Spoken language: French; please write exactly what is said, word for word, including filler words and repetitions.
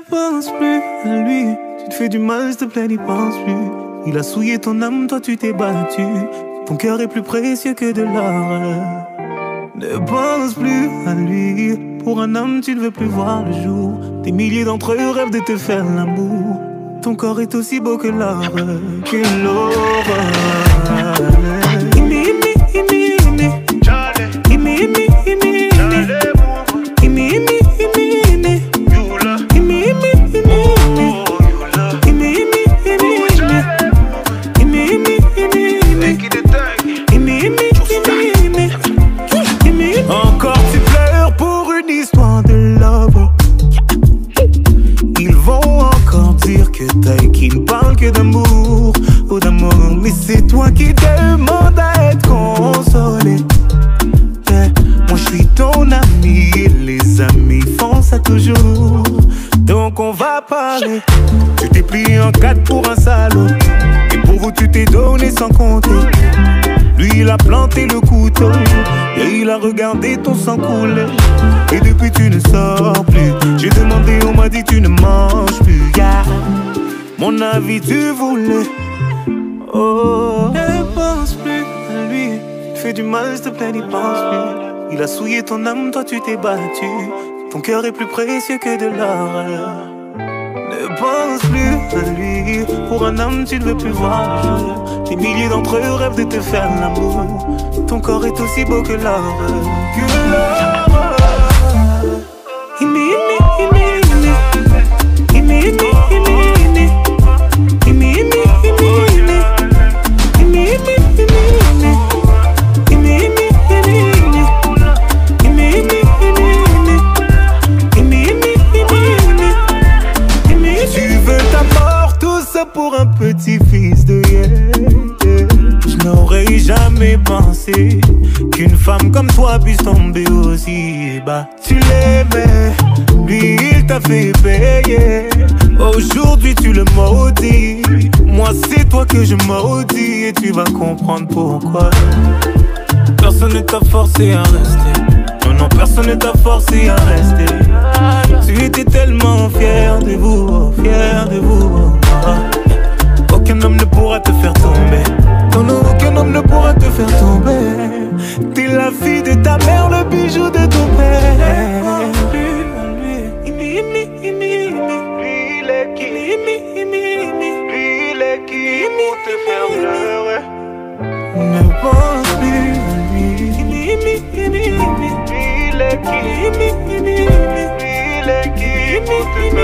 pense plus à lui. Tu te fais du mal, s'il te plaît, n'y pense plus. Il a souillé ton âme, toi tu t'es battu. Ton cœur est plus précieux que de l'or. Ne pense plus à lui. Pour un homme, tu ne veux plus voir le jour. Des milliers d'entre eux rêvent de te faire l'amour. Ton corps est aussi beau que l'or, que l'aurore. Encore tu pleures pour une histoire de love. Ils vont encore dire que t'as qui ne parle que d'amour ou d'amour. Mais c'est toi qui demandes à être consolé. Yeah. Moi je suis ton ami et les amis font ça toujours. Donc on va parler. Tu t'es plié en quatre pour un salaud. Et pour vous tu t'es donné sans compter. Lui il a planté le couteau et il a regardé ton sang couler. Et depuis tu ne sors plus. J'ai demandé, on m'a dit tu ne manges plus, yeah. Mon avis tu voulais. Oh, ne pense plus à lui. Tu fais du mal, s'il te plaît, n'y pense plus. Il a souillé ton âme, toi tu t'es battu. Ton cœur est plus précieux que de l'or. Ne pense plus à lui. Pour un homme tu ne veux plus voir le jour. Des milliers d'entre eux rêvent de te faire l'amour. Ton corps est aussi beau que l'or. Que l'or. Pour un petit fils de yeah, yeah. Je n'aurais jamais pensé qu'une femme comme toi puisse tomber aussi bas. Tu l'aimais, lui il t'a fait payer. Aujourd'hui tu le maudis. Moi c'est toi que je maudis. Et tu vas comprendre pourquoi. Personne ne t'a forcé à rester. Non, non, personne ne t'a forcé à rester. Tu étais tellement fier de vous, fier de vous. Aucun homme ne pourra te faire tomber. Non, non, aucun homme ne pourra te faire tomber. T'es la fille de ta mère, le bijou de ton père. Lui, il est qui? Lui, il est qui pour te faire pleurer? Ne pense plus à lui. Lui, il est qui? Lui, il est qui pour te faire